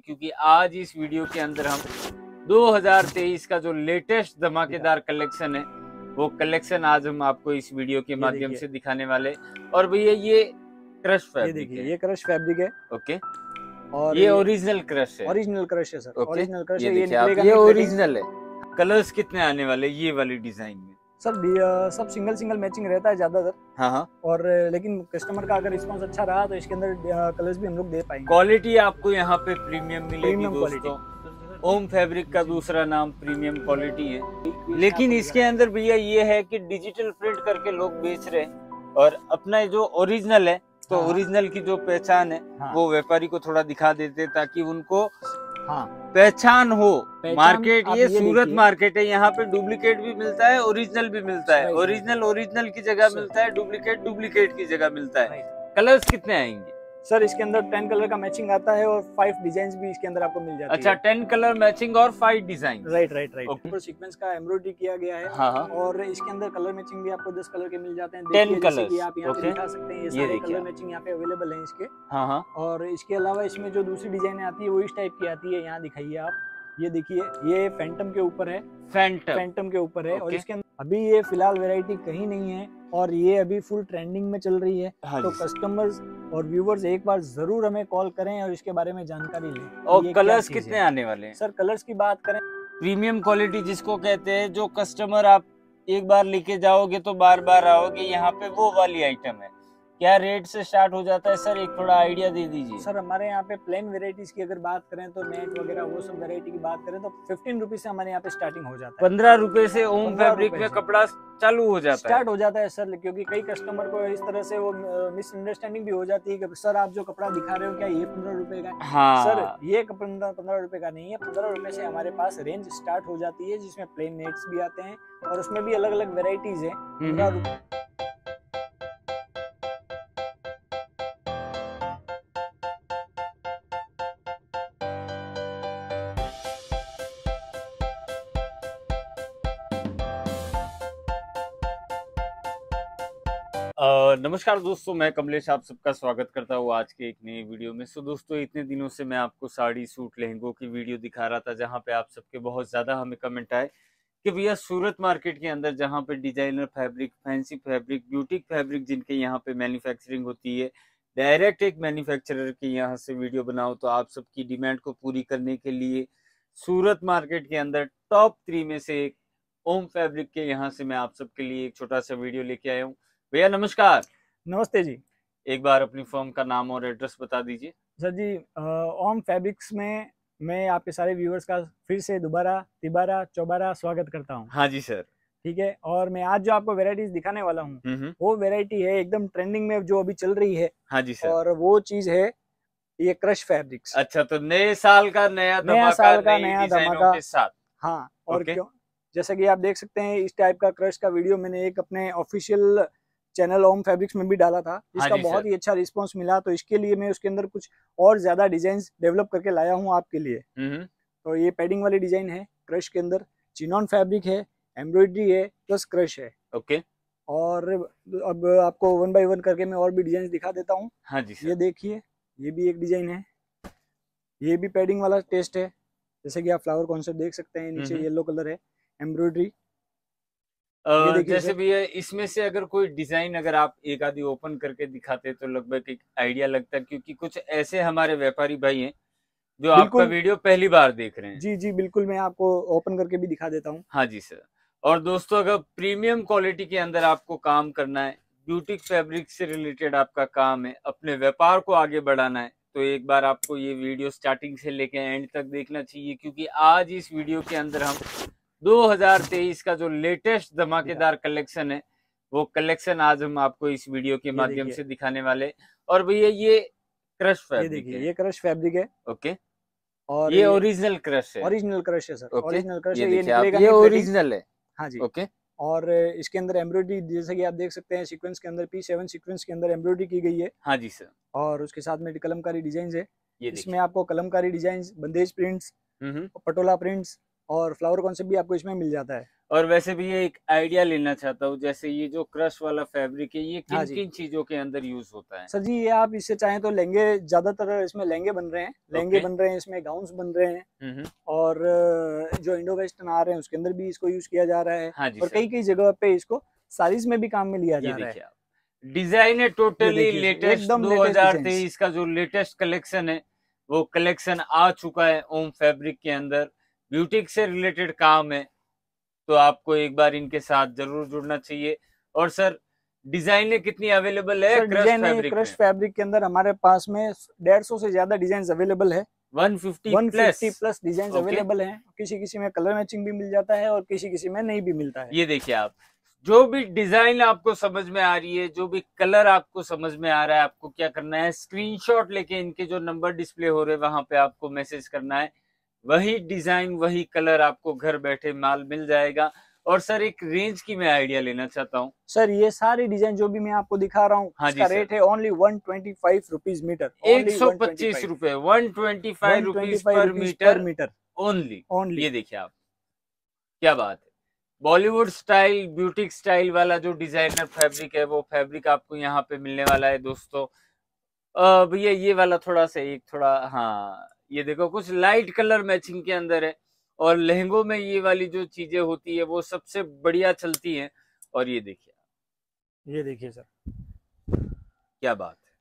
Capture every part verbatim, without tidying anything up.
क्योंकि आज इस वीडियो के अंदर हम दो हज़ार तेईस का जो लेटेस्ट धमाकेदार कलेक्शन है वो कलेक्शन आज हम आपको इस वीडियो के माध्यम से दिखाने वाले। और भैया ये क्रश फैब्रिक है, ये क्रश फैब्रिक है। ओके, और ये ओरिजिनल क्रश है। ओरिजिनल क्रश है सर, ओरिजिनल क्रश ये है। ये देखिए आप, निकलेगा ये ओरिजिनल है। कलर्स कितने आने वाले ये वाली डिजाइन में? सर सब सिंगल सिंगल मैचिंग रहता है ज्यादातर। हाँ हाँ। और लेकिन कस्टमर का अगर रिस्पांस अच्छा रहा तो इसके अंदर कलर्स भी हम लोग दे पाएंगे। क्वालिटी आपको यहाँ पे प्रीमियम मिलेगी दोस्तों। ओम फैब्रिक का दूसरा नाम प्रीमियम क्वालिटी है। लेकिन इसके अंदर भैया ये है कि डिजिटल प्रिंट करके लोग बेच रहे हैं और अपना जो ओरिजिनल है तो ओरिजिनल की जो पहचान है हाँ। वो व्यापारी को थोड़ा दिखा देते ताकि उनको हाँ पहचान हो। पहचान मार्केट ये, ये सूरत मार्केट है, यहाँ पे डुप्लीकेट भी मिलता है, ओरिजिनल भी मिलता है। ओरिजिनल ओरिजिनल की जगह मिलता है, डुप्लीकेट डुप्लीकेट की जगह मिलता है। कलर्स कितने आएंगे सर? इसके अंदर टेन कलर का मैचिंग आता है और फाइव डिजाइन भी इसके अंदर आपको मिल जाती अच्छा, है। अच्छा, टेन कलर मैचिंग और five design. Right right right. ऊपर सीक्वेंस का एम्ब्रॉयडरी किया गया है। हाँ हाँ। और इसके अंदर कलर मैचिंग भी आपको दस कलर के मिल जाते हैं। टेन कलर की आप यहाँ पे दिखा सकते हैं। ये सारे कलर मैचिंग यहाँ पे अवेलेबल है इसके। हाँ हाँ। और इसके अलावा इसमें जो दूसरी डिजाइन आती है वो इस टाइप की आती है। यहाँ दिखाइए आप, ये देखिए, ये फैंटम के ऊपर है। फैंटम फैंटम के ऊपर है। और इसके अंदर अभी ये फिलहाल वैरायटी कहीं नहीं है और ये अभी फुल ट्रेंडिंग में चल रही है। हाँ तो कस्टमर्स और व्यूवर्स एक बार जरूर हमें कॉल करें और इसके बारे में जानकारी लें। और कलर्स कितने आने वाले हैं? सर कलर्स की बात करें, प्रीमियम क्वालिटी जिसको कहते हैं, जो कस्टमर आप एक बार लेके जाओगे तो बार बार आओगे, यहाँ पे वो वाली आइटम है। क्या रेट से स्टार्ट हो जाता है सर, एक थोड़ा आइडिया दे दीजिए। सर हमारे यहाँ पे प्लेन वेराइटीज की अगर बात करें तो नेट वगैरह वो सब वेरायटी की बात करें तो फिफ्टीन रुपीज से हमारे यहाँ पे स्टार्टिंग हो जाता है। पंद्रह रुपए से ओम फैब्रिक में कपड़ा चालू हो जाता स्टार्ट हो जाता है सर। क्योंकि कई कस्टमर को इस तरह से वो मिसअंडरस्टैंडिंग भी हो जाती है कि सर आप जो कपड़ा दिखा रहे हो क्या ये पंद्रह रुपए का? हाँ। सर ये पंद्रह पंद्रह रुपए का नहीं है। पंद्रह रुपए से हमारे पास रेंज स्टार्ट हो जाती है जिसमें प्लेन नेट्स भी आते हैं और उसमें भी अलग अलग वेराइटीज है। पंद्रह रुपए Uh, नमस्कार दोस्तों, मैं कमलेश आप सबका स्वागत करता हूँ आज के एक नए वीडियो में। सो दोस्तों, इतने दिनों से मैं आपको साड़ी सूट लहंगों की वीडियो दिखा रहा था जहाँ पे आप सबके बहुत ज़्यादा हमें कमेंट आए कि भैया सूरत मार्केट के अंदर जहाँ पे designer fabric, fancy fabric, boutique fabric जिनके यहाँ पे मैन्युफैक्चरिंग होती है, डायरेक्ट एक मैन्युफैक्चरर के यहाँ से वीडियो बनाओ। तो आप सबकी डिमांड को पूरी करने के लिए सूरत मार्केट के अंदर टॉप थ्री में से एक ओम फैब्रिक के यहाँ से मैं आप सबके लिए एक छोटा सा वीडियो लेके आया हूँ। भैया नमस्कार। नमस्ते जी। एक बार अपनी फर्म का नाम और एड्रेस बता दीजिए। सर जी, ओम फैब्रिक्स में मैं आपके सारे व्यूअर्स का फिर से दोबारा तिबारा चौबारा स्वागत करता हूं। हाँ जी सर। ठीक है। और मैं आज जो आपको वेराइटीज दिखाने वाला हूं वो वेराइटी है एकदम ट्रेंडिंग में जो अभी चल रही है। हाँ जी सर। और वो चीज है ये क्रश फैब्रिक्स। अच्छा, तो नए साल का नया नया साल का नया धमाका के साथ। हाँ। और क्यों, जैसा कि आप देख सकते हैं इस टाइप का क्रश का वीडियो मैंने एक अपने ऑफिशियल चैनल ओम फैब्रिक्स में भी डाला था, जिसका बहुत ही अच्छा रिस्पांस मिला। तो इसके लिए मैं उसके अंदर कुछ और ज्यादा डिजाइन डेवलप करके लाया हूँ आपके लिए। तो ये पैडिंग वाली डिजाइन है क्रश के अंदर, चिनॉन फैब्रिक है, एम्ब्रॉयडरी है प्लस क्रश है। ओके। और अब आपको वन बाय वन करके मैं और भी डिजाइन दिखा देता हूँ। हाँ जी सर। ये देखिए, ये भी एक डिजाइन है, ये भी पैडिंग वाला टेस्ट है। जैसे कि आप फ्लावर कॉन्सेप्ट देख सकते हैं, नीचे येलो कलर है, एम्ब्रॉयडरी। Uh, जैसे भी है इसमें से अगर कोई डिजाइन अगर आप एक आधी ओपन करके दिखाते तो लगभग एक आइडिया लगता है, क्योंकि कुछ ऐसे हमारे व्यापारी भाई हैं जो आपका वीडियो पहली बार देख रहे हैं। जी जी बिल्कुल, मैं आपको ओपन करके भी दिखा देता हूँ। हाँ जी सर। और दोस्तों, अगर प्रीमियम क्वालिटी के अंदर आपको काम करना है, ब्यूटिक फैब्रिक से रिलेटेड आपका काम है, अपने व्यापार को आगे बढ़ाना है, तो एक बार आपको ये वीडियो स्टार्टिंग से लेकर एंड तक देखना चाहिए, क्योंकि आज इस वीडियो के अंदर हम दो हज़ार तेईस का जो लेटेस्ट धमाकेदार कलेक्शन है वो कलेक्शन आज हम आपको इस वीडियो के माध्यम से दिखाने वाले। और भैया ये क्रश फैब्रिक है। ये क्रश फैब्रिक है। ओके। और ये ओरिजिनल क्रश है। ओरिजिनल क्रश है सर। ओरिजिनल क्रश है, ये निकलेगा। ये ओरिजिनल है। हाँ जी। ओके। और इसके अंदर एम्ब्रॉयडरी जैसे कि आप देख सकते हैं सीक्वेंस के अंदर पी सेवन सीक्वेंस के अंदर एम्ब्रॉयडरी की गई है। हाँ जी सर। और उसके साथ में कलमकारी डिजाइन है। ये इसमें आपको kalamkari design, bandhej prints, patola prints और फ्लावर कॉन्सेप्ट भी आपको इसमें मिल जाता है। और वैसे भी ये एक आइडिया लेना चाहता हूँ, जैसे ये जो क्रश वाला फैब्रिक है ये किन हाँ किन चीजों के अंदर यूज होता है? सर जी ये आप इससे चाहें तो लहंगे, ज्यादातर इसमें लहंगे बन रहे हैं, लहंगे ओके। बन रहे हैं, इसमें गाउन्स बन रहे हैं, हम्म। और जो इंडो वेस्टर्न आ रहे हैं उसके अंदर भी इसको यूज किया जा रहा है। हाँ जी और सर। कई कई जगह पे इसको साड़ीज में भी काम में लिया ये जा रहा है। देखिए आप, डिजाइन है टोटली लेटेस्ट, एकदम दो लेटेस्ट हजार डिजाइन। तेईस का जो लेटेस्ट कलेक्शन है वो कलेक्शन आ चुका है ओम फैब्रिक के अंदर। ब्यूटिक से रिलेटेड काम है तो आपको एक बार इनके साथ जरूर जुड़ना चाहिए। और सर डिजाइने कितनी अवेलेबल है सर क्रश डिजाइन है फैब्रिक क्रश में? फैब्रिक के अंदर हमारे पास में डेढ़ सौ से ज्यादा डिजाइन अवेलेबल है। एक सौ पचास एक सौ प्लस पचास प्लस डिजाइन अवेलेबल हैं। किसी किसी में कलर मैचिंग भी मिल जाता है और किसी किसी में नहीं भी मिलता है। ये देखिए आप, जो भी डिजाइन आपको समझ में आ रही है, जो भी कलर आपको समझ में आ रहा है, आपको क्या करना है, स्क्रीनशॉट लेके इनके जो नंबर डिस्प्ले हो रहे हैं वहां पे आपको मैसेज करना है। वही डिजाइन वही कलर आपको घर बैठे माल मिल जाएगा। और सर एक रेंज की मैं आइडिया लेना चाहता हूँ। सर ये सारी डिजाइन जो भी मैं आपको दिखा रहा हूँ हाँ इसका जी रेट है only one twenty five rupees metre. एक सौ पच्चीस रुपए, one twenty five rupees per metre metre only. Only. ये देखिए आप, क्या बात है। बॉलीवुड स्टाइल ब्यूटिक स्टाइल वाला जो डिजाइनर फैब्रिक है वो फैब्रिक आपको यहाँ पे मिलने वाला है दोस्तों। भैया ये वाला थोड़ा सा एक थोड़ा, हाँ ये देखो कुछ लाइट कलर मैचिंग के अंदर है। और लहंगों में ये वाली जो चीजें होती है वो सबसे बढ़िया चलती हैं। और ये देखिए, ये देखिए सर क्या बात है।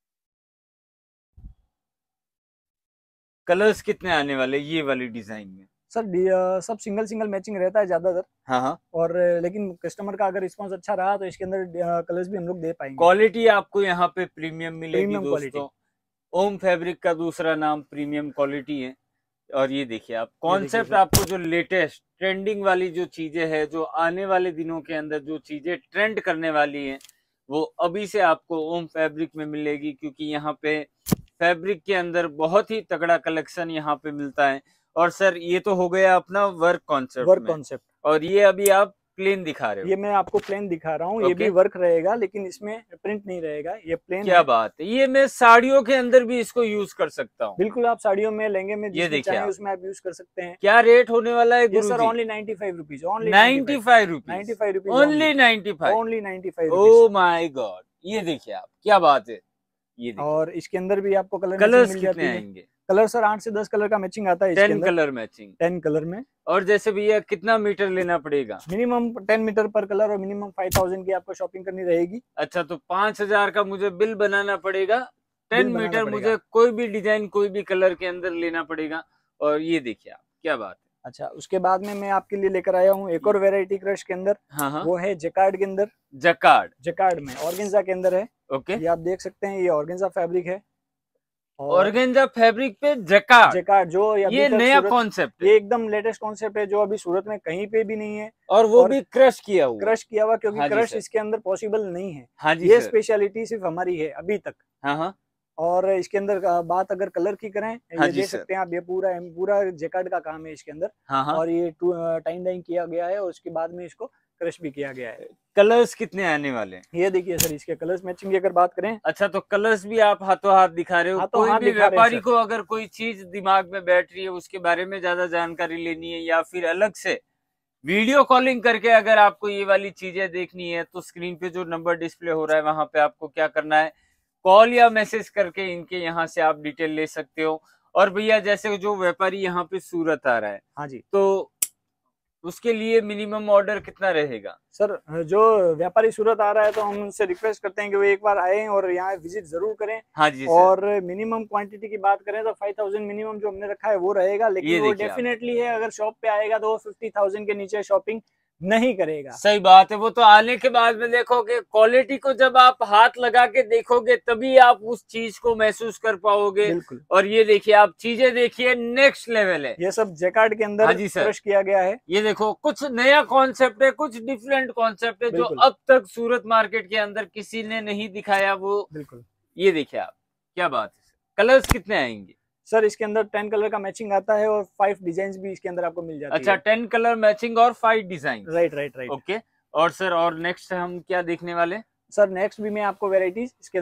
कलर्स कितने आने वाले ये वाली डिजाइन में? सर सब सिंगल सिंगल मैचिंग रहता है ज्यादातर। हाँ हाँ। और लेकिन कस्टमर का अगर रिस्पांस अच्छा रहा तो इसके अंदर कलर्स भी हम लोग दे पाएंगे। क्वालिटी आपको यहाँ पे प्रीमियम मिलेगी प्रीमियम दोस्तों। ओम फैब्रिक का दूसरा नाम प्रीमियम क्वालिटी है। और ये देखिए आप, कॉन्सेप्ट आपको जो लेटेस्ट ट्रेंडिंग वाली जो चीजें है, जो आने वाले दिनों के अंदर जो चीजें ट्रेंड करने वाली हैं वो अभी से आपको ओम फैब्रिक में मिलेगी। क्योंकि यहाँ पे फैब्रिक के अंदर बहुत ही तगड़ा कलेक्शन यहाँ पे मिलता है। और सर ये तो हो गया अपना वर्क कॉन्सेप्ट वर्क कॉन्सेप्ट। और ये अभी आप प्लेन दिखा रहे हो? ये मैं आपको प्लेन दिखा रहा हूँ। ये भी वर्क रहेगा लेकिन इसमें प्रिंट नहीं रहेगा, ये प्लेन। क्या बात है, ये मैं साड़ियों के अंदर भी इसको यूज कर सकता हूँ? बिल्कुल, आप साड़ियों में लहंगे में ये देखिए आप, उसमें आप यूज कर सकते हैं। क्या रेट होने वाला है गुरु सर जी? Only ninety five rupees. Only ninety five rupees ninety five rupees only ninety five only ninety five. Oh my god, ये देखिए आप, क्या बात है। ये देखिए, और इसके अंदर भी आपको कलर कलर्स कितने आएंगे? कलर सर आठ से दस कलर का मैचिंग आता है। Ten colour matching, ten colour में। और जैसे भैया कितना मीटर लेना पड़ेगा? मिनिमम टेन मीटर पर कलर और मिनिमम फाइव थाउजेंड की आपको शॉपिंग करनी रहेगी। अच्छा, तो पांच हजार का मुझे बिल बनाना पड़ेगा। टेन मीटर मुझे कोई भी डिजाइन कोई भी कलर के अंदर लेना पड़ेगा। और ये देखिए आप, क्या बात है। अच्छा, उसके बाद में मैं आपके लिए लेकर आया हूँ एक और वेरायटी क्रश के अंदर। हाँ हाँ। वो है जैकार्ड के अंदर। जैकार्ड, जैकार्ड में ऑर्गेन्जा के अंदर है। ओके। ये आप देख सकते हैं, ये ऑर्गेन्जा फैब्रिक है। ऑर्गेन्जा फैब्रिक पे जैकार्ड, जैकार्ड जो ये नया कॉन्सेप्ट है। ये एकदम लेटेस्ट कॉन्सेप्ट है जो अभी सूरत में कहीं पे भी नहीं है। और वो और भी क्रश किया हुआ क्रश किया हुआ क्योंकि हाँ क्रश इसके अंदर पॉसिबल नहीं है। हाँ जी, ये स्पेशलिटी सिर्फ हमारी है अभी तक। हाँ हाँ। और इसके अंदर बात अगर कलर की करें, हाँ ये देख सकते हैं आप, ये पूरा पूरा जैकार्ड का काम है इसके अंदर। हाँ हाँ। और ये टाइन डाइंग किया गया है और उसके बाद में इसको क्रश भी किया गया है। कलर्स कितने आने वाले हैं? ये देखिए सर, इसके कलर्स मैचिंग की अगर बात करें। अच्छा, तो कलर्स भी आप हाथों हाथ दिखा रहे हो? हाथों कोई हाथ भी दिखा रहे हैं व्यापारी सर। को अगर कोई चीज दिमाग में बैठ रही है, उसके बारे में ज्यादा जानकारी लेनी है या फिर अलग से वीडियो कॉलिंग करके अगर आपको ये वाली चीजें देखनी है, तो स्क्रीन पे जो नंबर डिस्प्ले हो रहा है वहां पे आपको क्या करना है, कॉल या मैसेज करके इनके यहाँ से आप डिटेल ले सकते हो। और भैया जैसे जो व्यापारी यहाँ पे सूरत आ रहा है, हाँ जी, तो उसके लिए मिनिमम ऑर्डर कितना रहेगा? सर जो व्यापारी सूरत आ रहा है तो हम उनसे रिक्वेस्ट करते हैं कि वो एक बार आए और यहाँ विजिट जरूर करें। हाँ जी सर। और मिनिमम क्वांटिटी की बात करें तो फाइव थाउजेंड मिनिमम जो हमने रखा है वो रहेगा। लेकिन वो डेफिनेटली है, अगर शॉप पे आएगा तो वो फिफ्टी थाउजेंड के नीचे शॉपिंग नहीं करेगा। सही बात है, वो तो आने के बाद में देखोगे, क्वालिटी को जब आप हाथ लगा के देखोगे तभी आप उस चीज को महसूस कर पाओगे। बिल्कुल। और ये देखिए आप, चीजें देखिए नेक्स्ट लेवल है। ये सब जैकार्ड के अंदर क्रश किया गया है। ये देखो कुछ नया कॉन्सेप्ट है, कुछ डिफरेंट कॉन्सेप्ट है जो अब तक सूरत मार्केट के अंदर किसी ने नहीं दिखाया वो। बिल्कुल। ये देखिए आप, क्या बात है। कलर्स कितने आएंगे? सर इसके अंदर टेन कलर का मैचिंग आता है और फाइव डिजाइन भी इसके अंदर आपको मिल जाती अच्छा, है। अच्छा, टेन कलर मैचिंग और five design. Right right right. Okay. और सर और नेक्स्ट हम क्या देखने वाले? सर नेक्स्ट भी मैं आपको वेराइटीज इसके अंदर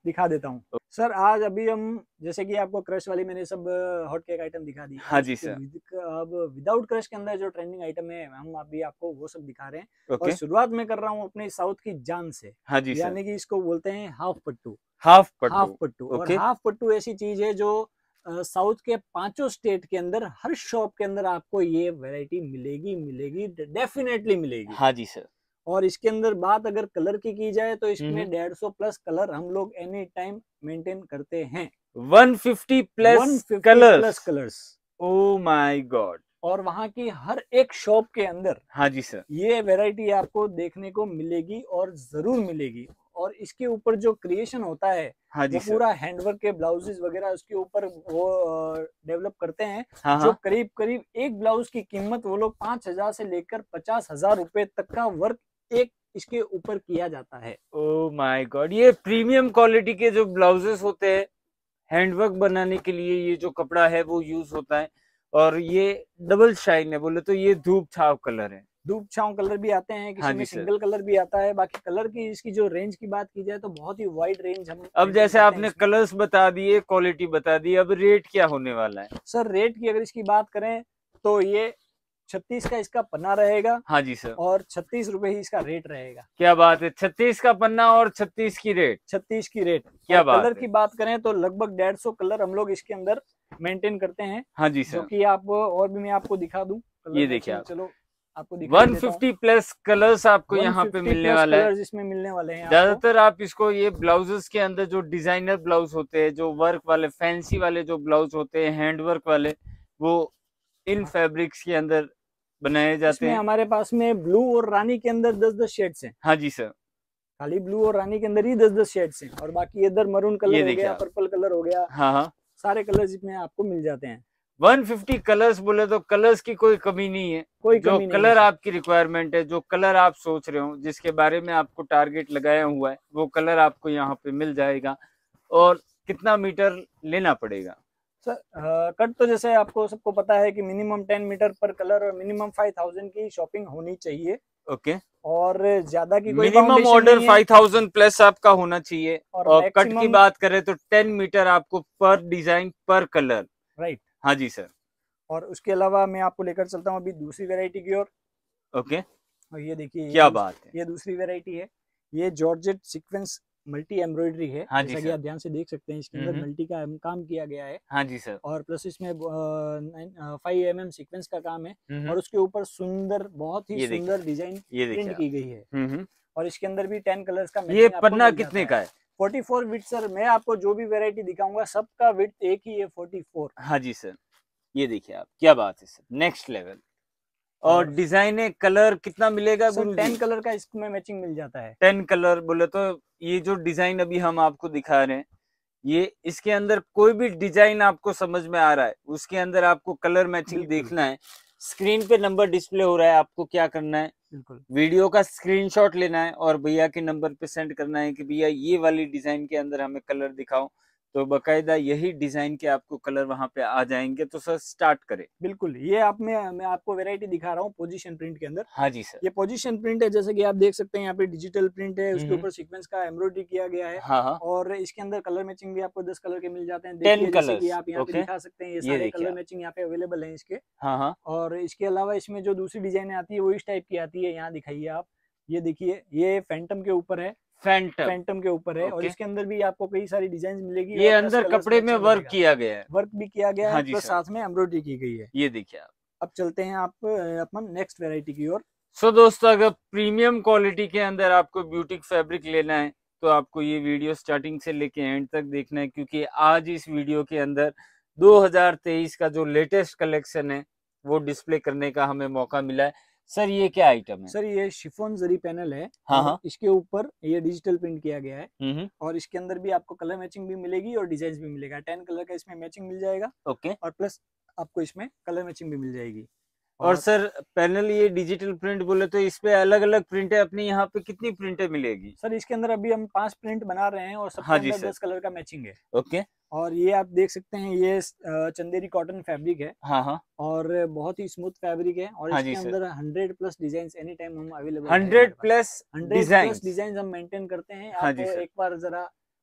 दिखा देता हूँ सर। आज अभी हम जैसे कि आपको क्रश वाली मैंने सब हॉट केक आइटम दिखा दी। हाँ जी सर। अब विदाउट क्रश के अंदर जो ट्रेंडिंग आइटम है हम अभी आपको वो सब दिखा रहे हैं। ओके। और शुरुआत में कर रहा हूँ अपने साउथ की जान से। हाँ जी सर। यानी कि इसको बोलते हैं half pattu. Half pattu. Half pattu. और हाफ पट्टू ऐसी चीज है जो साउथ के पांचों स्टेट के अंदर हर शॉप के अंदर आपको ये वैरायटी मिलेगी मिलेगी डेफिनेटली मिलेगी। हाँ जी सर। और इसके अंदर बात अगर कलर की की जाए तो इसमें डेढ़ सौ प्लस कलर हम लोग एनी टाइम मेंटेन करते हैं। One fifty plus colours. Plus colours. Oh my god. और वहाँ की हर एक शॉप के अंदर हाँ जी सर ये वैरायटी आपको देखने को मिलेगी और जरूर मिलेगी। और इसके ऊपर जो क्रिएशन होता है हाँ जी वो पूरा हैंडवर्क के ब्लाउजेस वगैरह उसके ऊपर वो डेवलप करते हैं। हाँ जो हाँ। करीब करीब एक ब्लाउज की कीमत वो लोग पांच हजार से लेकर पचास हजार रुपए तक का वर्क एक इसके ऊपर किया जाता है। Oh my god. ये प्रीमियम क्वालिटी के जो ब्लाउजेस होते हैं हैंडवर्क बनाने के लिए ये जो कपड़ा है वो यूज होता है। और ये डबल शाइन है बोले तो ये धूप छाव कलर है। धूप छाव कलर भी आते हैं, किसी हाँ में जी सर। सिंगल कलर भी आता है। बाकी कलर की इसकी जो रेंज की बात की जाए तो बहुत ही वाइड रेंज हम अब जैसे आपने कलर्स बता दिए क्वालिटी बता दी, अब रेट क्या होने वाला है? सर रेट की अगर इसकी बात करें तो ये छत्तीस का इसका पन्ना रहेगा। हाँ जी सर। और छत्तीस रुपए ही इसका रेट रहेगा। क्या बात है, छत्तीस का पन्ना और छत्तीस की रेट। छत्तीस की रेट। क्या बात कलर है? की बात करें तो लगभग डेढ़ सौ कलर हम लोग इसके अंदर मेंटेन करते हैं। हाँ जी सर। जो कि आप और भी मैं आपको दिखा दूं। ये देखिए आप, चलो आपको वन फिफ्टी प्लस कलर्स आपको यहाँ पे मिलने वाला है। इसमें मिलने वाले हैं। ज्यादातर आप इसको ये ब्लाउजेस के अंदर जो डिजाइनर ब्लाउज होते हैं, जो वर्क वाले फैंसी वाले जो ब्लाउज होते हैं हैंड वर्क वाले, वो इन फैब्रिक्स के अंदर बनाए जाते हैं। हमारे पास में ब्लू और रानी के अंदर दस दस शेड्स हैं। हाँ जी सर। खाली ब्लू और रानी के अंदर ही दस दस शेड्स हैं। और बाकी इधर मरून कलर हो गया, पर्पल कलर हो गया। हाँ हाँ, सारे कलर्स इसमें आपको मिल जाते हैं। वन फिफ्टी कलर्स बोले तो कलर्स की कोई कमी नहीं है। कोई जो कमी नहीं कलर आपकी रिक्वायरमेंट है, जो कलर आप सोच रहे हो, जिसके बारे में आपको टारगेट लगाया हुआ है, वो कलर आपको यहाँ पे मिल जाएगा। और कितना मीटर लेना पड़ेगा सर? आ, कट तो जैसे आपको सबको पता है कि मिनिमम टेन मीटर पर कलर और मिनिमम फाइव थाउजेंड की शॉपिंग होनी चाहिए। ओके। और ज्यादा की कोई minimum order five thousand plus आपका होना चाहिए। और, और कट की बात करें तो टेन मीटर आपको पर डिजाइन पर कलर। राइट। हाँ जी सर। और उसके अलावा मैं आपको लेकर चलता हूँ अभी दूसरी वैरायटी की ओर। ओके। और ये देखिए क्या बात है, ये दूसरी वैरायटी है। ये जॉर्जेट सीक्वेंस मल्टी एम्ब्रॉयडरी है। हाँ जैसा कि आप ध्यान से देख सकते हैं इसके अंदर मल्टी का काम किया गया है। हाँ जी सर। और प्लस इसमें फाइव एम एम सीक्वेंस का काम है। और उसके ऊपर सुंदर, बहुत ही सुंदर डिजाइन प्रिंट की गई है। और इसके अंदर भी टेन कलर्स का। ये पन्ना कितने का है? Forty four width sir. मैं आपको जो भी वैरायटी दिखाऊंगा सबका विड्थ एक ही है, फोर्टी फोर। हाँ जी सर। ये देखिए आप, क्या बात है सर, नेक्स्ट लेवल। और डिजाइन है, कलर कितना मिलेगा? टेन कलर का इसमें मैचिंग मिल जाता है। टेन कलर बोले तो ये जो डिजाइन अभी हम आपको दिखा रहे हैं, ये इसके अंदर कोई भी डिजाइन आपको समझ में आ रहा है, उसके अंदर आपको कलर मैचिंग देखना है। स्क्रीन पे नंबर डिस्प्ले हो रहा है, आपको क्या करना है, बिल्कुल वीडियो का स्क्रीनशॉट लेना है और भैया के नंबर पे सेंड करना है कि भैया ये वाली डिजाइन के अंदर हमें कलर दिखाओ। तो बकायदा यही डिजाइन के आपको कलर वहां पे आ जाएंगे। तो सर स्टार्ट करें। बिल्कुल। ये आप में मैं आपको वैरायटी दिखा रहा हूँ पोजीशन प्रिंट के अंदर। हाँ जी सर। ये पोजीशन प्रिंट है, जैसे कि आप देख सकते हैं यहाँ पे डिजिटल प्रिंट है, उसके ऊपर सीक्वेंस का एम्ब्रॉयडरी किया गया है। हाँ हाँ। और इसके अंदर कलर मैचिंग भी आपको दस कलर के मिल जाते हैं। टेन कलर कि आप यहाँ पे दिखा सकते हैं, ये सारे कलर मैचिंग यहाँ पे अवेलेबल है इसके। हाँ हाँ। और इसके अलावा इसमें जो दूसरी डिजाइन आती है वो इस टाइप की आती है। यहाँ दिखाइए आप, ये देखिए, ये फैंटम के ऊपर है। फैंटम फैंटम के ऊपर है। और इसके अंदर भी आपको कई सारी डिजाइन मिलेगी। ये अंदर कपड़े में वर्क किया गया है। वर्क भी किया गया है, प्लस साथ में एम्ब्रॉयडरी की गई है। ये देखिए आप। अब चलते हैं आप अपन नेक्स्ट वैरायटी की ओर। सो दोस्तों, अगर प्रीमियम क्वालिटी के अंदर आपको ब्यूटिक फैब्रिक लेना है तो आपको ये वीडियो स्टार्टिंग से लेके एंड तक देखना है, क्योंकि आज इस वीडियो के अंदर दो हज़ार तेईस का जो लेटेस्ट कलेक्शन है वो डिस्प्ले करने का हमें मौका मिला है। सर ये क्या आइटम है? सर ये शिफॉन जरी पैनल है। हाँ हाँ। इसके ऊपर ये डिजिटल प्रिंट किया गया है। और इसके अंदर भी आपको कलर मैचिंग भी मिलेगी और डिजाइन भी मिलेगा। टेन कलर का इसमें मैचिंग मिल जाएगा। ओके। और प्लस आपको इसमें कलर मैचिंग भी मिल जाएगी। और, और सर पैनल ये डिजिटल प्रिंट बोले तो इस पे अलग अलग प्रिंटें अपनी यहाँ पे कितनी प्रिंटें मिलेगी? सर इसके अंदर अभी हम पांच प्रिंट बना रहे हैं और सबके अंदर दस कलर का मैचिंग है। ओके। और ये आप देख सकते हैं, ये चंदेरी कॉटन फैब्रिक है। हाँ हाँ। और बहुत ही स्मूथ फैब्रिक है। और हाँ इसके अंदर hundred plus design any time हम available hundred plus hundred plus design हम मेंटेन करते हैं। हाँ आप एक बार जरा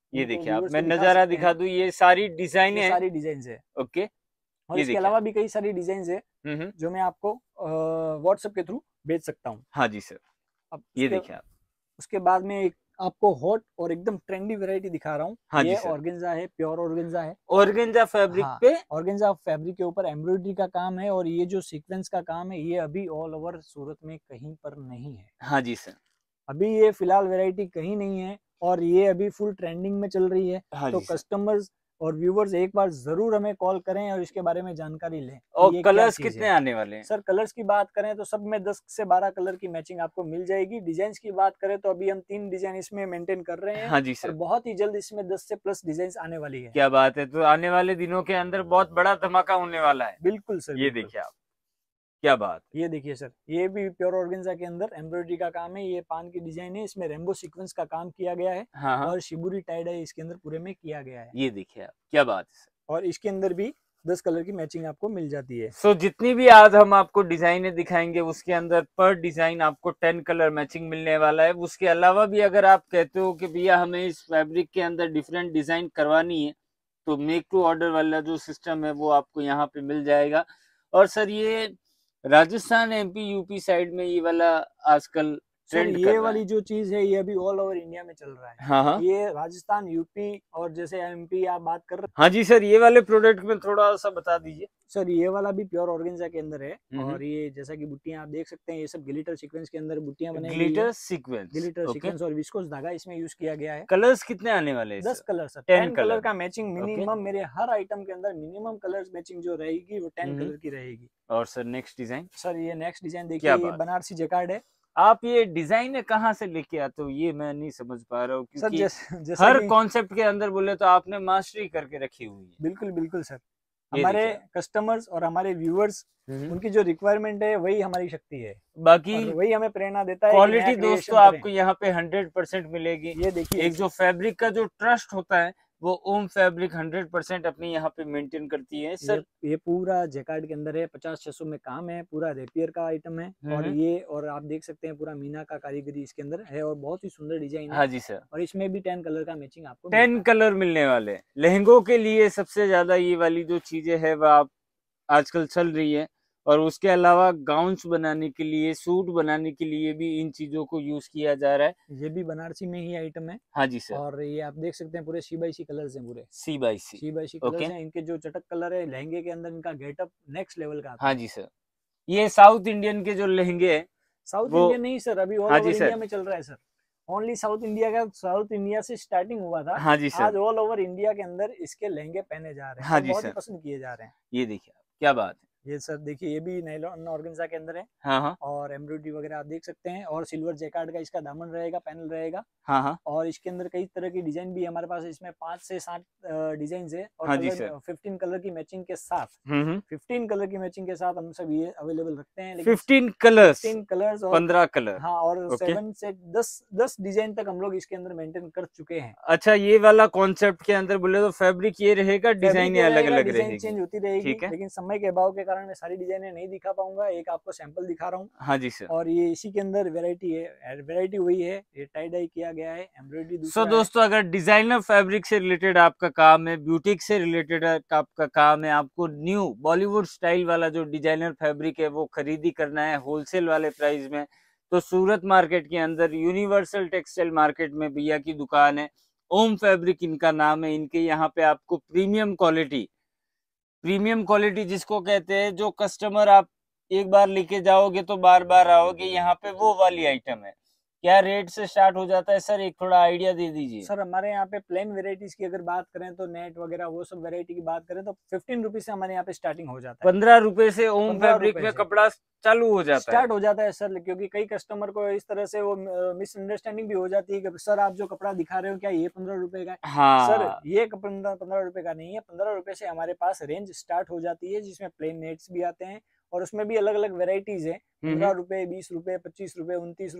ये देखिए आप, मैं नजारा दिखा दूं, ये सारी डिजाइन है, सारी डिजाइन है। ओके, और इसके अलावा भी कई सारी डिजाइन है जो मैं आपको व्हाट्सएप के थ्रू भेज सकता हूँ। हाँ जी सर। अब ये देखिए आप, उसके बाद में एक आपको हॉट और एकदम ट्रेंडी वैरायटी दिखा रहा हूँ। हाँ ये ऑर्गेन्जा है, प्योर ऑर्गेन्जा है। ऑर्गेन्जा फैब्रिक हाँ, पे, ऑर्गेन्जा फैब्रिक के ऊपर एम्ब्रॉयडरी का काम है। और ये जो सीक्वेंस का काम है ये अभी ऑल ओवर सूरत में कहीं पर नहीं है। हाँ जी सर, अभी ये फिलहाल वैरायटी कहीं नहीं है और ये अभी फुल ट्रेंडिंग में चल रही है। हाँ तो कस्टमर्स और व्यूवर्स एक बार जरूर हमें कॉल करें और इसके बारे में जानकारी लें। और ये कलर्स कितने आने वाले हैं? सर कलर्स की बात करें तो सब में दस से बारह कलर की मैचिंग आपको मिल जाएगी। डिजाइन की बात करें तो अभी हम तीन डिजाइन इसमें मेंटेन कर रहे हैं। हाँ जी सर। और बहुत ही जल्द इसमें दस से प्लस डिजाइन आने वाली है। क्या बात है, तो आने वाले दिनों के अंदर बहुत बड़ा धमाका होने वाला है। बिल्कुल सर, ये देखिए आप, क्या बात, ये देखिए सर, ये भी प्योर ऑर्गेन्जा के अंदर एम्ब्रॉयडरी का काम है। ये पान की डिजाइन है, इसमें रेनबो सीक्वेंस का काम किया गया है। हाँ हाँ। और शिबुरी टाई डाई इसके अंदर पूरे में किया गया है। ये देखिए आप, क्या बात है सर। और इसके अंदर भी दस कलर की मैचिंग आपको मिल जाती है। सो so, जितनी भी आज हम आपको डिजाइने दिखाएंगे उसके अंदर पर डिजाइन आपको टेन कलर मैचिंग मिलने वाला है। उसके अलावा भी अगर आप कहते हो कि भैया हमें इस फैब्रिक के अंदर डिफरेंट डिजाइन करवानी है तो मेक टू ऑर्डर वाला जो सिस्टम है वो आपको यहाँ पे मिल जाएगा। और सर ये राजस्थान, एमपी, यूपी साइड में ये वाला आजकल सर ये वाली जो चीज है ये अभी ऑल ओवर इंडिया में चल रहा है। हाँ हाँ। ये राजस्थान, यूपी और जैसे एमपी आप बात कर रहे हैं। हाँ जी सर, ये वाले प्रोडक्ट में थोड़ा सा बता दीजिए। सर ये वाला भी प्योर ऑर्गेन्जा के अंदर है। और ये जैसा कि बुट्टियां आप देख सकते हैं, ये सब ग्लिटर सीक्वेंस के अंदर बुट्टियां बनाई गई है। ग्लिटर सीक्वेंस, ग्लिटर सीक्वेंस और विस्कोस धागा इसमें यूज किया गया है। कलर्स कितने आने वाले हैं? दस कलर सर, टेन कलर का मैचिंग मिनिमम। मेरे हर आइटम के अंदर मिनिमम कलर्स मैचिंग जो रहेगी वो टेन कलर की रहेगी। और सर नेक्स्ट डिजाइन? सर ये नेक्स्ट डिजाइन देखिए, ये बनारसी जैकार्ड है। आप ये डिजाइन कहाँ से लेके आते हो, ये मैं नहीं समझ पा रहा हूँ, क्योंकि सर जैसे हर कॉन्सेप्ट के अंदर बोले तो आपने मास्टरी करके रखी हुई है। बिल्कुल बिल्कुल सर, हमारे कस्टमर्स और हमारे व्यूअर्स उनकी जो रिक्वायरमेंट है वही हमारी शक्ति है। बाकी वही हमें प्रेरणा देता है। क्वालिटी दोस्तों आपको यहाँ पे हंड्रेड परसेंट मिलेगी। ये देखिए, एक जो फैब्रिक का जो ट्रस्ट होता है वो ओम फैब्रिक हंड्रेड परसेंट अपनी यहाँ पे मेंटेन करती है। सर ये, ये पूरा जैकार्ड के अंदर है, पचास छह सौ में काम है, पूरा रेपियर का आइटम है। और ये और आप देख सकते हैं पूरा मीना का कारीगरी इसके अंदर है और बहुत ही सुंदर डिजाइन है। हाँ जी सर। और इसमें भी टेन कलर का मैचिंग आपको टेन कलर मिलने वाले। लहंगों के लिए सबसे ज्यादा ये वाली जो चीजें है वह आप आजकल चल रही है। और उसके अलावा गाउन्स बनाने के लिए, सूट बनाने के लिए भी इन चीजों को यूज किया जा रहा है। ये भी बनारसी में ही आइटम है। हाँ जी सर। और ये आप देख सकते हैं पूरे सी बाई सी कलर्स हैं, पूरे सी बाई सी सी बाई सी कलर्स हैं। इनके जो चटक कलर है लहंगे के अंदर, इनका गेटअप नेक्स्ट लेवल का। हाँ जी सर। ये साउथ इंडियन के जो लहंगे है, साउथ इंडियन नहीं सर, अभी ऑल ओवर इंडिया में चल रहा है सर। ओनली साउथ इंडिया का, साउथ इंडिया से स्टार्टिंग हुआ था। हाँ जी सर। आज ऑल ओवर इंडिया के अंदर इसके लहंगे पहने जा रहे हैं। हाँ जी बहुत सर, पसंद किए जा रहे हैं। ये देखिए क्या बात है। ये सर देखिए, ये भी नायलॉन ऑर्गेन्जा के अंदर है। हाँ हाँ। और एम्ब्रॉयडरी वगैरह आप देख सकते हैं। और सिल्वर जैकार्ड का इसका दामन रहेगा, पैनल रहेगा। हाँ हाँ। और इसके अंदर कई तरह की डिजाइन भी हमारे पास, इसमें पांच से सात डिजाइन है। और हाँ कलर फिफ्टीन कलर की मैचिंग के साथ, फिफ्टीन कलर की मैचिंग के साथ हम सब ये अवेलेबल रखते हैं। फिफ्टीन कलर्स, फिफ्टीन कलर्स और पंद्रह कलर। हाँ, और सेवन से दस दस डिजाइन तक हम लोग इसके अंदर मेंटेन कर चुके हैं। अच्छा, ये वाला कॉन्सेप्ट के अंदर बोले तो फैब्रिक ये रहेगा, डिजाइन अलग अलग रहेगी, चेंज होती रहेगी। लेकिन समय के अभाव के कारण मैं सारी डिजाइने नहीं दिखा पाऊंगा, एक आपको सैंपल दिखा रहा हूँ। हाँ जी सर। और ये इसी के अंदर वैरायटी है, वैरायटी वही है, ये टाई डाई किया गया है, एम्ब्रॉयडरी दूसरा है। सो दोस्तों, अगर डिजाइनर फैब्रिक से रिलेटेड आपका काम है, ब्यूटिक से रिलेटेड आपका काम है, आपको न्यू बॉलीवुड स्टाइल वाला जो डिजाइनर फैब्रिक है वो खरीदी करना है होलसेल वाले प्राइस में, तो सूरत मार्केट के अंदर यूनिवर्सल टेक्सटाइल मार्केट में भैया की दुकान है, ओम फैब्रिक इनका नाम है। इनके यहाँ पे आपको प्रीमियम क्वालिटी, प्रीमियम क्वालिटी जिसको कहते हैं, जो कस्टमर आप एक बार लेके जाओगे तो बार बार आओगे, यहाँ पे वो वाली आइटम है। क्या रेट से स्टार्ट हो जाता है सर, एक थोड़ा आइडिया दे दीजिए। सर हमारे यहाँ पे प्लेन वेराइटीज की अगर बात करें तो नेट वगैरह वो सब वेरायटी की बात करें तो फिफ्टीन रुपीज से हमारे यहाँ पे स्टार्टिंग हो जाता है। पंद्रह रुपए से ओम फैब्रिक में कपड़ा चालू हो जाता स्टार्ट है। हो जाता है सर, क्योंकि कई कस्टमर को इस तरह से वो मिसअंडरस्टैंडिंग भी हो जाती है कि सर आप जो कपड़ा दिखा रहे हो क्या ये पंद्रह रुपए का है? हाँ। सर ये पंद्रह पंद्रह रुपए का नहीं है, पंद्रह रुपए से हमारे पास रेंज स्टार्ट हो जाती है, जिसमें प्लेन नेट्स भी आते हैं और उसमें भी अलग अलग वेराइटीज है। पंद्रह रुपए, बीस रुपए, पच्चीस रुपए, उनतीस रुपए,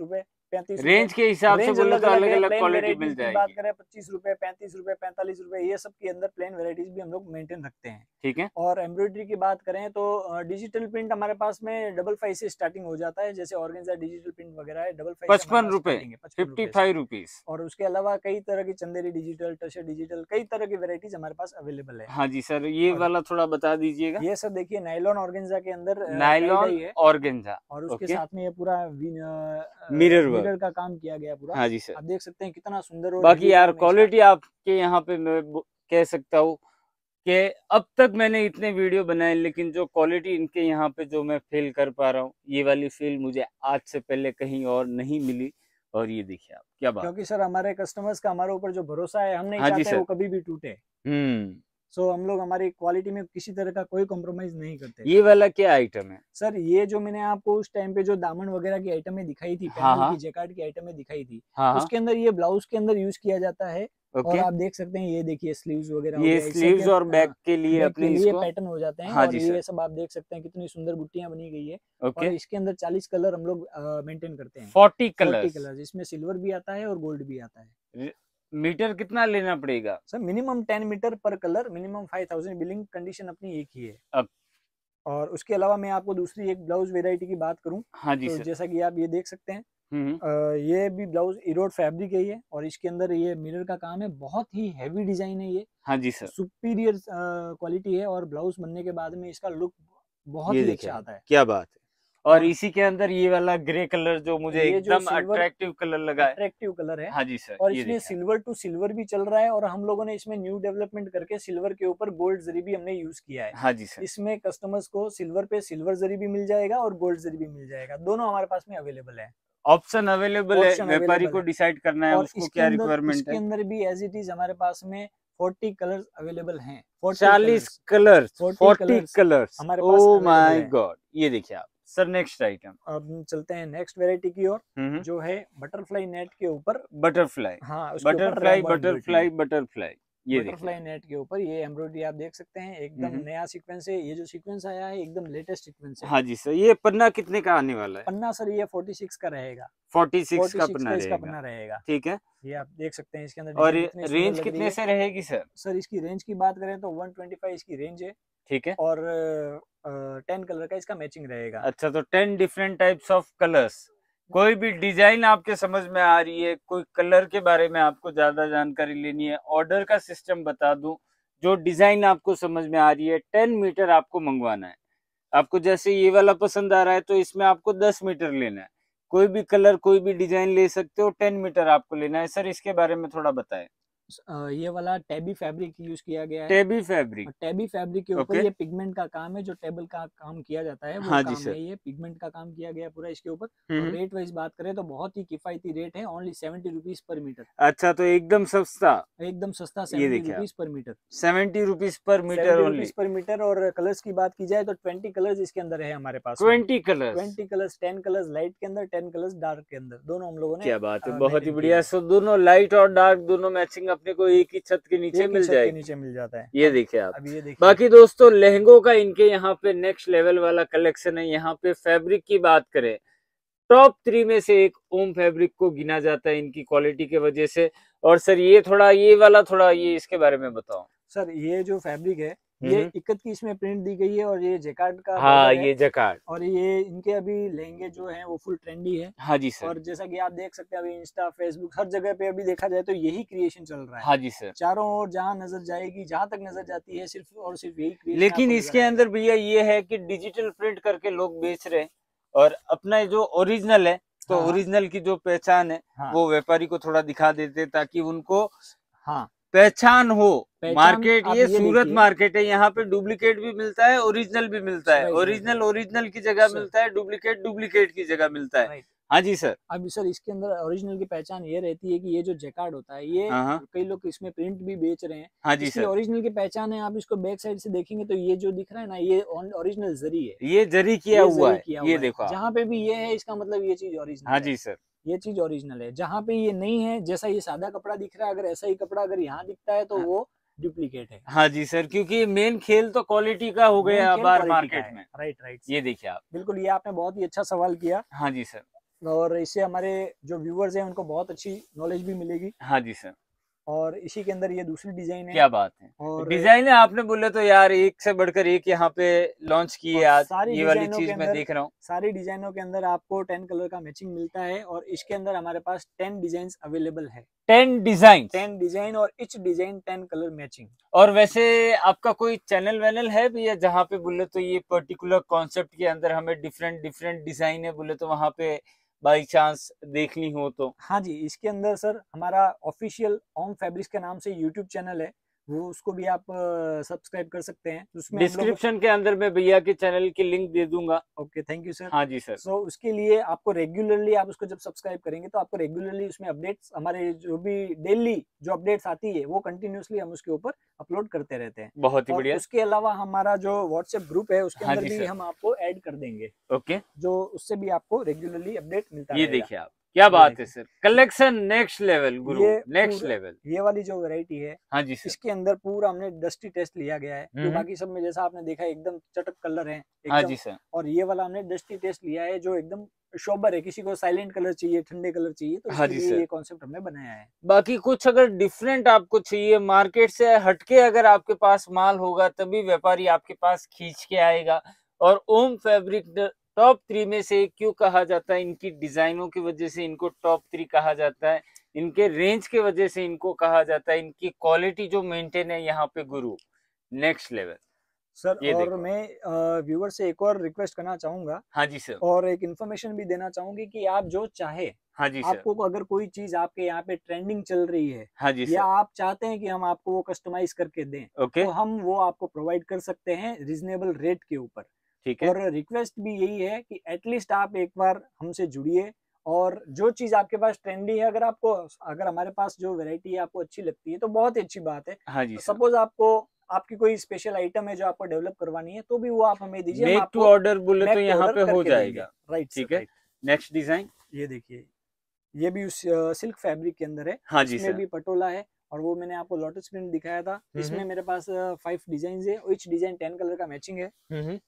पैंतीस रेंज के हिसाब से बोले तो अलग अलग प्लेन क्वालिटी वेराइटीज मिल की जाएगी। बात करें पच्चीस रुपए, पैंतीस रुपए, पैंतालीस रुपए, ये सब के अंदर प्लेन वेराइटीज भी हम लोग मेंटेन रखते हैं। ठीक है। और एम्ब्रॉयडरी की बात करें तो डिजिटल प्रिंट हमारे पास में डबल फाइव से स्टार्टिंग हो जाता है, जैसे ऑर्गेन्जा डिजिटल प्रिंट वगैरह है, डबल फाइव पचपन रुपए, फिफ्टी फाइव रुपीज। और उसके अलावा कई तरह की चंदेरी डिजिटल, टशर डिजिटल, कई तरह की वेराइटीज हमारे पास अवेलेबल है। हाँ जी सर, ये वाला थोड़ा बता दीजिएगा। ये सब देखिए नायलॉन ऑर्गेन्जा के अंदर नायलॉन ऑर्गेन्जा, और उसके साथ में ये पूरा मिरर मिरर का काम किया गया पूरा। हाँ जी सर, आप देख सकते हैं कितना सुंदर। और बाकी यार क्वालिटी आपके यहाँ पे मैं कह सकता हूँ कि अब तक मैंने इतने वीडियो बनाए, लेकिन जो क्वालिटी इनके यहाँ पे जो मैं फील कर पा रहा हूँ, ये वाली फील मुझे आज से पहले कहीं और नहीं मिली। और ये देखिए आप क्या बात, क्योंकि सर हमारे कस्टमर्स का हमारे ऊपर जो भरोसा है, हम नहीं हाँ चाहते वो कभी भी टूटे। हम्म सो हम लोग हमारी क्वालिटी में किसी तरह का कोई कॉम्प्रोमाइज नहीं करते। ये वाला क्या आइटम है सर? ये जो मैंने आपको उस टाइम पे जो दामन वगैरह की आइटमें दिखाई थी, हाँ पैनल हाँ। की जैकार्ड की आइटमें दिखाई थी, हाँ हाँ। उसके अंदर ये ब्लाउज के अंदर यूज किया जाता है। ओके। और आप देख सकते हैं ये देखिए स्लीव्स वगैरह, ये स्लीव्स और बैक के लिए अपने लिए इसको पैटर्न हो जाते हैं। हाँ और जी ये सर। सब आप देख सकते हैं कितनी सुंदर बुट्टियां बनी गई है। ओके। और इसके अंदर चालीस कलर हम लोग मेंटेन करते हैं। फोर्टी कलर कलर, इसमें सिल्वर भी आता है और गोल्ड भी आता है। मीटर कितना लेना पड़ेगा सर? मिनिमम टेन मीटर पर colour, minimum five thousand, billing condition अपनी एक ही है। अब और उसके अलावा मैं आपको दूसरी एक ब्लाउज वेराइटी की बात करूं, हाँ जी तो सर। जैसा कि आप ये देख सकते हैं, हम्म आ, ये भी ब्लाउज इरोड फैब्रिक है ये, और इसके अंदर ये मिरर का काम है, बहुत ही हैवी डिजाइन है ये। हाँ जी सर। सुपीरियर क्वालिटी है, और ब्लाउज बनने के बाद में इसका लुक बहुत ही अच्छा आता है। क्या बात है। और इसी के अंदर ये वाला ग्रे कलर जो मुझे एकदम अट्रैक्टिव कलर लगा है, अट्रैक्टिव कलर है। हाँ जी सर। और इसमें सिल्वर टू सिल्वर भी चल रहा है, और हम लोगों ने इसमें न्यू डेवलपमेंट करके सिल्वर के ऊपर गोल्ड जरी भी हमने यूज किया है। हाँ जी सर। इसमें कस्टमर्स को सिल्वर पे सिल्वर जरी भी मिल जाएगा और गोल्ड जरी भी मिल जाएगा, दोनों हमारे पास में अवेलेबल है। ऑप्शन अवेलेबल है, व्यापारी को डिसाइड करना है उसको क्या रिक्वायरमेंट है। इसके अंदर भी एज इट इज हमारे पास में फोर्टी कलर्स अवेलेबल हैं। चालीस कलर, फोर्टी कलर्स हमारे पास। ओह माय गॉड, ये देखिए आप सर। नेक्स्ट आइटम, अब चलते हैं नेक्स्ट वेराइटी की ओर, जो है बटरफ्लाई नेट के ऊपर। बटरफ्लाई, हाँ, बटरफ्लाई बटरफ्लाई बटरफ्लाई ये बटरफ्लाई नेट के ऊपर ये एम्ब्रॉयडरी आप देख सकते हैं, एकदम नया सीक्वेंस है। ये जो सीक्वेंस आया है एकदम लेटेस्ट सीक्वेंस है। हाँ जी सर। ये पन्ना कितने का आने वाला है? पन्ना सर ये छियालीस का रहेगा। छियालीस का पन्ना रहेगा। पन्ना रहेगा, ठीक है। ये आप देख सकते हैं इसके अंदर। और रेंज कितने से रहेगी सर? सर इसकी रेंज की बात करें तो एक सौ पच्चीस इसकी रेंज है। ठीक है। और टेन कलर का इसका मैचिंग रहेगा। अच्छा, तो ten different types of colours. कोई भी डिजाइन आपके समझ में आ रही है, कोई कलर के बारे में आपको ज्यादा जानकारी लेनी है, ऑर्डर का सिस्टम बता दूं, जो डिजाइन आपको समझ में आ रही है, टेन मीटर आपको मंगवाना है। आपको जैसे ये वाला पसंद आ रहा है तो इसमें आपको दस मीटर लेना है। कोई भी कलर कोई भी डिजाइन ले सकते हो, टेन मीटर आपको लेना है। सर इसके बारे में थोड़ा बताएं। ये वाला टैबी फैब्रिक यूज किया गया है। टैबी फैब्रिक, टैबी फैब्रिक के ऊपर ये पिगमेंट का काम है, जो टेबल का काम किया जाता है वो हाँ काम जी सर। है। ये पिगमेंट का काम किया गया पूरा इसके ऊपर। और रेट वाइज बात करें तो बहुत ही किफायती रेट है, only seventy rupees per metre. अच्छा, तो एकदम सस्ता, एकदम सस्ता, seventy rupees per metre. Seventy rupees per metre only per metre. और कलर्स की बात की जाए तो ट्वेंटी कलर्स इसके अंदर है हमारे पास। Twenty colours, twenty colours, ten colours light के अंदर, टेन कलर्स डार्क के अंदर, दोनों हम लोगों ने। क्या बात है, बहुत ही बढ़िया। सो दोनों लाइट और डार्क दोनों मैचिंग अपने को एक ही छत के नीचे मिल जाएगी। नीचे मिल जाता है। ये देखिए आप। अब ये देखिए। बाकी दोस्तों लहंगों का इनके यहाँ पे नेक्स्ट लेवल वाला कलेक्शन है। यहाँ पे फैब्रिक की बात करें, टॉप थ्री में से एक ओम फैब्रिक को गिना जाता है इनकी क्वालिटी के वजह से। और सर ये थोड़ा ये वाला थोड़ा ये इसके बारे में बताओ। सर ये जो फैब्रिक है ये इक्कत की इसमें प्रिंट दी गई है, और ये जैकार्ड का। हाँ, ये जैकार्ड। और ये इनके अभी लहंगे जो हैं वो फुल ट्रेंडी है। हाँ जी सर। और जैसा कि आप देख सकते हैं अभी इंस्टा, फेसबुक, हर जगह पे अभी देखा जाए तो यही क्रिएशन चल रहा है। हाँ जी सर। चारों ओर जहाँ नजर जाएगी, जहाँ तक नजर जाती है, सिर्फ और सिर्फ यही क्रिएशन। लेकिन इसके अंदर भैया ये है कि डिजिटल प्रिंट करके लोग बेच रहे हैं, और अपना जो ओरिजिनल है तो ओरिजिनल की जो पहचान है वो व्यापारी को थोड़ा दिखा देते, ताकि उनको हाँ पहचान हो। मार्केट ये सूरत मार्केट है, यहाँ पे डुप्लीकेट भी मिलता है, ओरिजिनल भी मिलता है। ओरिजिनल ओरिजिनल की जगह मिलता है, डुप्लीकेट डुप्लीकेट की जगह मिलता है। हाँ जी सर। अब सर इसके अंदर ओरिजिनल की पहचान ये रहती है कि ये जो जैकार्ड होता है, ये कई लोग इसमें प्रिंट भी बेच रहे हैं। हाँ जी सर। ओरिजिनल की पहचान है। आप इसको बैक साइड से देखेंगे तो ये जो दिख रहा है ना, ये ओरिजिनल जरी है। ये जरी किया हुआ है, ये देखो। जहाँ पे भी ये है इसका मतलब ये चीज ओरिजिनल। हाँ जी सर, ये चीज ओरिजिनल है। जहाँ पे ये नहीं है, जैसा ये सादा कपड़ा दिख रहा है, अगर ऐसा ही कपड़ा अगर यहाँ दिखता है तो वो डुप्लीकेट है। हाँ जी सर, क्योंकि मेन खेल तो क्वालिटी का हो गया बाहर मार्केट में। Right right. ये देखिए आप। बिल्कुल, ये आपने बहुत ही अच्छा सवाल किया। हाँ जी सर। और इससे हमारे जो व्यूअर्स हैं उनको बहुत अच्छी नॉलेज भी मिलेगी। हाँ जी सर। और इसी के अंदर ये दूसरी डिजाइन है। क्या बात है, और डिजाइन है आपने बोले तो यार एक से बढ़कर एक यहाँ पे लॉन्च की है आज। सारी ये वाली डिजाइनों के चीज मैं अंदर देख रहा हूँ, सारी डिजाइनों के अंदर आपको टेन कलर का मैचिंग मिलता है और इसके अंदर हमारे पास टेन डिजाइन अवेलेबल है। टेन डिजाइन टेन डिजाइन और each design ten colour matching. और वैसे आपका कोई चैनल वैनल है भैया जहाँ पे बोले तो ये पर्टिकुलर कॉन्सेप्ट के अंदर हमें डिफरेंट डिफरेंट डिजाइन है बोले तो वहां पे बाई चांस देखनी हो तो? हाँ जी, इसके अंदर सर हमारा ऑफिशियल ओम फैब्रिक्स के नाम से यूट्यूब चैनल है, वो उसको भी आप सब्सक्राइब कर सकते हैं। उसमें डिस्क्रिप्शन के अंदर मैं भैया के चैनल की लिंक दे दूंगा। Okay, thank you sir. हाँ जी सर। सो so, उसके लिए आपको रेगुलरली, आप उसको जब सब्सक्राइब करेंगे तो आपको रेगुलरली उसमें अपडेट्स, हमारे जो भी डेली जो अपडेट्स आती है वो कंटिन्यूसली हम उसके ऊपर अपलोड करते रहते हैं। बहुत ही बढ़िया। उसके अलावा हमारा जो व्हाट्सएप ग्रुप है उसके हाँ अंदर भी सर। हम आपको ऐड कर देंगे। ओके, जो उससे भी आपको रेगुलरली अपडेट मिलता ये रहेगा। देखिए आप, क्या बात है सर, कलेक्शन नेक्स्ट लेवल गुरु, ये नेक्स्ट लेवल। ये वाली जो वैरायटी है, हाँ जी सर, इसके अंदर पूरा हमने डस्टी टेस्ट लिया गया है। जो बाकी सब में जैसा आपने देखा एकदम चटक कलर है एकदम। हाँ जी सर। और ये वाला हमने डस्टी टेस्ट लिया है जो एकदम शोबर है। किसी को साइलेंट कलर चाहिए, ठंडे कलर चाहिए, तो हाँ इसके जी लिए सर। ये कॉन्सेप्ट हमने बनाया है। बाकी कुछ अगर डिफरेंट आपको चाहिए, मार्केट से हटके अगर आपके पास माल होगा तभी व्यापारी आपके पास खींच के आएगा। और ओम फैब्रिक टॉप थ्री में से क्यों कहा जाता है? इनकी डिजाइनों की वजह से इनको टॉप थ्री कहा जाता है, इनके रेंज के वजह से इनको कहा जाता है, इनकी क्वालिटी जो मेंटेन है यहाँ पे गुरु नेक्स्ट लेवल सर। ये और देखो। मैं व्यूअर से एक और रिक्वेस्ट करना चाहूंगा। हाँ जी सर। और एक इन्फॉर्मेशन भी देना चाहूंगी कि आप जो चाहे, हाँ जी सर। आपको अगर कोई चीज आपके यहाँ पे ट्रेंडिंग चल रही है, हाँ जी या सर। आप चाहते हैं कि हम आपको वो कस्टमाइज करके दें, ओके, तो हम वो आपको प्रोवाइड कर सकते हैं रिजनेबल रेट के ऊपर। ठीक है। और रिक्वेस्ट भी यही है कि एटलीस्ट आप एक बार हमसे जुड़िए, और जो चीज आपके पास ट्रेंडी है, अगर आपको अगर हमारे पास जो वैरायटी है आपको अच्छी लगती है तो बहुत ही अच्छी बात है। हाँ जी सर। सपोज आपको आपकी कोई स्पेशल आइटम है जो आपको डेवलप करवानी है, तो भी वो आप हमें दीजिए, हम मेक टू आपको ऑर्डर बोले तो यहाँ पे हो करके जाएगा। देंगे। राइट, ठीक है। राइट। नेक्स्ट डिजाइन, ये देखिए, ये भी उस सिल्क फैब्रिक के अंदर है। हाँ जी इसमें सर। भी पटोला है, और वो मैंने आपको लोटस प्रिंट दिखाया था। इसमें मेरे पास फाइव डिजाइन है, ईच डिजाइन टेन कलर का मैचिंग है।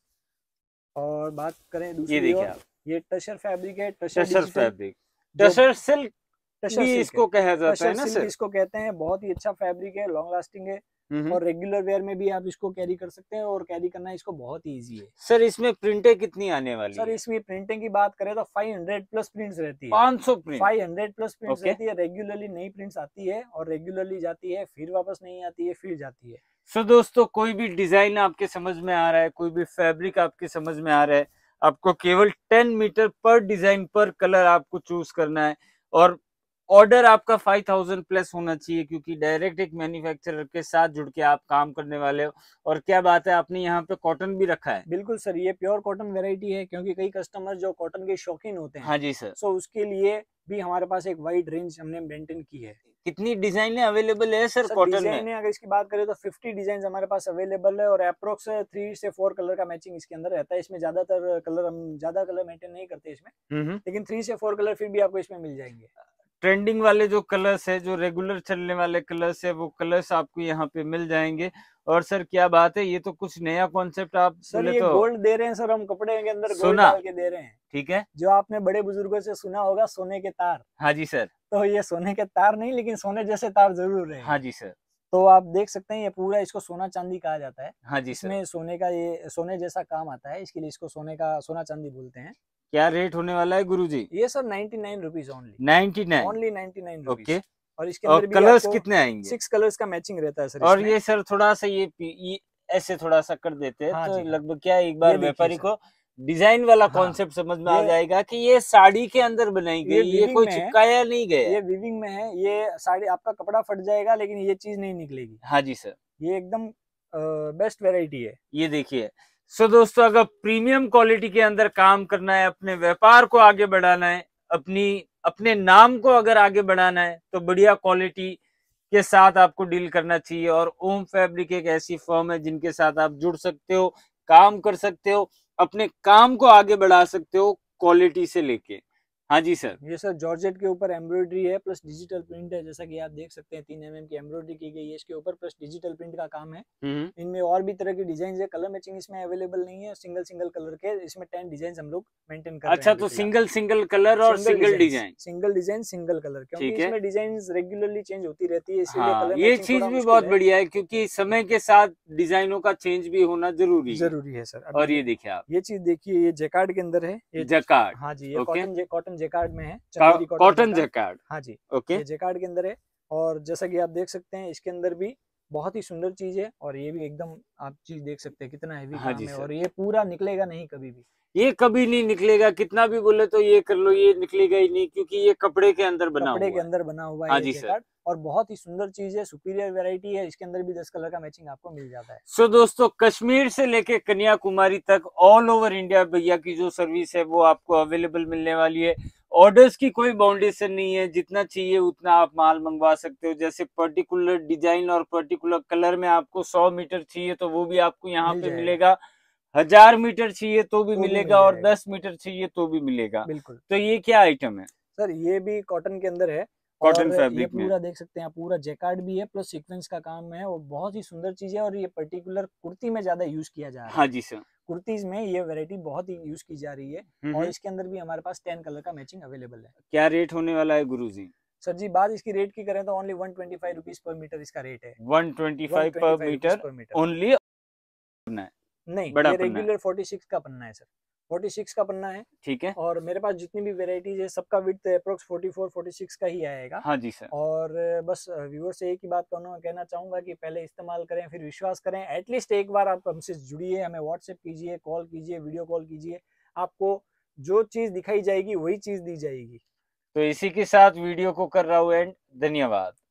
और बात करें दूसरी, ये देखिए आप, ये टशर फैब्रिक है, टशर टसर फैब्रिक, टसर सिल्क भी इसको कहा जाता है ना सर? इसको कहते हैं। बहुत ही अच्छा फैब्रिक है, लॉन्ग लास्टिंग है, और रेगुलर वेयर में भी आप इसको कैरी कर सकते हैं, और कैरी करना इसको बहुत ही इजी है। सर इसमें प्रिंटें कितनी आने वाली सर है? इसमें प्रिंटिंग की बात करें तो फाइव हंड्रेड प्लस प्रिंट्स रहती है। पाँच सौ print, five hundred plus prints okay. रहती है। रेगुलरली नई प्रिंट्स आती है, और रेगुलरली जाती है, फिर वापस नहीं आती है, फिर जाती है। सो so, दोस्तों कोई भी डिजाइन आपके समझ में आ रहा है, कोई भी फैब्रिक आपके समझ में आ रहा है, आपको केवल ten metre per design per colour आपको चूज करना है। और ऑर्डर आपका फाइव थाउजेंड प्लस होना चाहिए, क्योंकि डायरेक्ट एक मैन्युफैक्चरर के साथ जुड़ के आप काम करने वाले हो। और क्या बात है, आपने यहाँ पे कॉटन भी रखा है? बिल्कुल सर, ये प्योर कॉटन वैरायटी है, क्योंकि कई कस्टमर जो कॉटन के शौकीन होते हैं। हाँ जी सर। सो उसके लिए भी हमारे पास एक वाइड रेंज हमने मेंटेन की है। कितनी डिजाइन अवेलेबल है सर, सर कॉटन में? अगर इसकी बात करें तो फिफ्टी डिजाइन हमारे पास अवेलेबल है, और अप्रोक्स थ्री से फोर कलर का मैचिंग इसके अंदर रहता है। इसमें ज्यादातर कलर हम ज्यादा कलर मेंटेन नहीं करते इसमें, लेकिन थ्री से फोर कलर फिर भी आपको इसमें मिल जाएंगे। ट्रेंडिंग वाले जो कलर्स है, जो रेगुलर चलने वाले कलर्स है, वो कलर्स आपको यहाँ पे मिल जाएंगे। और सर क्या बात है, ये तो कुछ नया कॉन्सेप्ट आप सर ये तो गोल्ड दे रहे हैं सर, हम कपड़े के अंदर गोल्ड डाल के दे रहे हैं। ठीक है। जो आपने बड़े बुजुर्गों से सुना होगा, सोने के तार। हाँ जी सर। तो ये सोने के तार नहीं, लेकिन सोने जैसे तार जरूर है। हाँ जी सर। तो आप देख सकते हैं, ये पूरा इसको सोना चांदी कहा जाता है। हाँ जी इसमें सोने का, ये सोने जैसा काम आता है, इसके लिए इसको सोने का सोना चांदी बोलते हैं। क्या रेट होने वाला है गुरुजी? ये sir ninety nine rupees only. Ninety nine only ninety nine okay. और इसके अंदर भी कलर्स कितने आएंगे? सिक्स कलर्स का मैचिंग रहता है सर। और ये सर थोड़ा सा ये, ये ऐसे थोड़ा सा कर देते हैं, हाँ तो हाँ। लगभग क्या एक बार व्यापारी को डिजाइन वाला कॉन्सेप्ट हाँ, समझ में आ जाएगा कि ये साड़ी के अंदर बनाई गई, ये, ये कोई चिपकाया नहीं गया। ये वीविंग में है। ये साड़ी, आपका कपड़ा फट जाएगा लेकिन ये चीज नहीं निकलेगी। हाँ जी सर। ये एकदम बेस्ट वेराइटी है। ये देखिए। सो दोस्तों, अगर प्रीमियम क्वालिटी के अंदर काम करना है, अपने व्यापार को आगे बढ़ाना है, अपनी अपने नाम को अगर आगे बढ़ाना है, तो बढ़िया क्वालिटी के साथ आपको डील करना चाहिए। और ओम फैब्रिक एक ऐसी फर्म है जिनके साथ आप जुड़ सकते हो, काम कर सकते हो, अपने काम को आगे बढ़ा सकते हो क्वालिटी से लेके। हाँ जी सर। ये सर जॉर्जेट के ऊपर एम्ब्रॉयडरी है प्लस डिजिटल प्रिंट है, जैसा कि आप देख सकते हैं तीन एम एम की एम्ब्रॉयडरी की गई है इसके ऊपर, प्लस डिजिटल प्रिंट का काम है। इनमें और भी तरह की डिजाइन है, कलर मैचिंग इसमें अवेलेबल नहीं है, सिंगल सिंगल कलर के इसमें टेन डिजाइन हम लोग मेंटेन कर अच्छा, रहे हैं। तो सिंगल सिंगल कलर और single design, single design single colour, क्योंकि इसमें डिजाइन रेगुलरली चेंज होती रहती है, इसीलिए हाँ, कलर ये चीज भी बहुत बढ़िया है, क्योंकि समय के साथ डिजाइनों का चेंज भी होना जरूरी है। जरूरी है सर। और ये देखिए आप, ये चीज देखिए, ये जैकार्ड के अंदर है, ये जैकार्ड। हाँ जी, ये कॉटन कॉटन जैकार्ड में है, कॉटन जैकार्ड। हाँ जी, ओके, ये जैकार्ड के अंदर है। और जैसा कि आप देख सकते हैं इसके अंदर भी बहुत ही सुंदर चीज है, और ये भी एकदम आप चीज देख सकते हैं कितना हैवी हाँ काम है, सर। और ये पूरा निकलेगा नहीं कभी भी, ये कभी नहीं निकलेगा, कितना भी बोले तो ये कर लो, ये निकलेगा ही नहीं, क्योंकि ये कपड़े के अंदर बना कपड़े हुआ के अंदर बना हुआ है। हाँ ये जी जैकार्ड, और बहुत ही सुंदर चीज है, सुपीरियर वैरायटी है, इसके अंदर भी दस कलर का मैचिंग आपको मिल जाता है। सो so, दोस्तों, कश्मीर से लेके कन्याकुमारी तक ऑल ओवर इंडिया भैया की जो सर्विस है वो आपको अवेलेबल मिलने वाली है। ऑर्डर्स की कोई बाउंडेशन नहीं है, जितना चाहिए उतना आप माल मंगवा सकते हो। जैसे पर्टिकुलर डिजाइन और पर्टिकुलर कलर में आपको सौ मीटर चाहिए तो वो भी आपको यहाँ पे मिलेगा, हजार मीटर चाहिए तो भी मिलेगा, और दस मीटर चाहिए तो भी मिलेगा। बिल्कुल। तो ये क्या आइटम है सर? ये भी कॉटन के अंदर है, कॉटन और फैब्रिक ये पूरा में देख सकते हैं, पूरा जैकार्ड भी है प्लस सीक्वेंस का काम है, और बहुत ही सुंदर चीज है, और ये पर्टिकुलर कुर्ती में ज्यादा यूज किया जा रहा है। हाँ जी सर, कुर्तीज में ये वैरायटी बहुत ही यूज की जा रही है, और इसके अंदर भी हमारे पास टेन कलर का मैचिंग अवेलेबल है। क्या रेट होने वाला है गुरुजी? सर जी, बात इसकी रेट की करें तो only one twenty five rupees per metre इसका रेट है। One twenty five per metre only? नहीं, ये रेगुलर फोर्टी सिक्स का पन्ना है सर, फोर्टी सिक्स का पन्ना है। ठीक है। और मेरे पास जितनी भी वेराइटीज है सबका width approx forty four forty six का ही आएगा। हाँ जी सर। और बस व्यूअर से एक ही बात कहना चाहूंगा कि पहले इस्तेमाल करें फिर विश्वास करें। एटलीस्ट एक बार आप हमसे जुड़िए, हमें व्हाट्सएप कीजिए, कॉल कीजिए, वीडियो कॉल कीजिए, आपको जो चीज दिखाई जाएगी वही चीज दी जाएगी। तो इसी के साथ वीडियो को कर रहा हूँ एंड। धन्यवाद।